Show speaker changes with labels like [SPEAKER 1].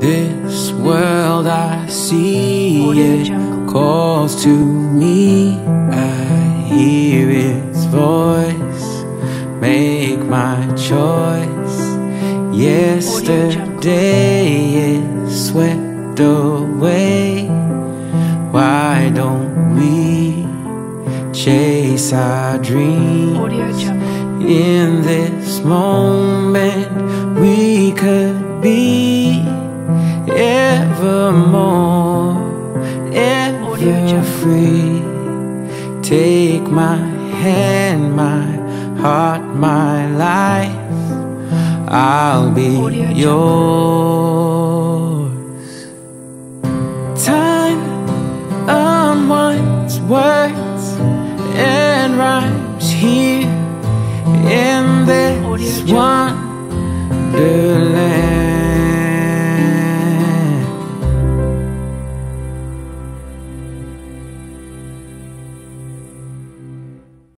[SPEAKER 1] This world I see, it calls to me. I hear its voice, make my choice. Yesterday is swept away. Why don't we chase our dreams? In this moment we could be evermore, ever free. Take my hand, my heart, my life, I'll be yours.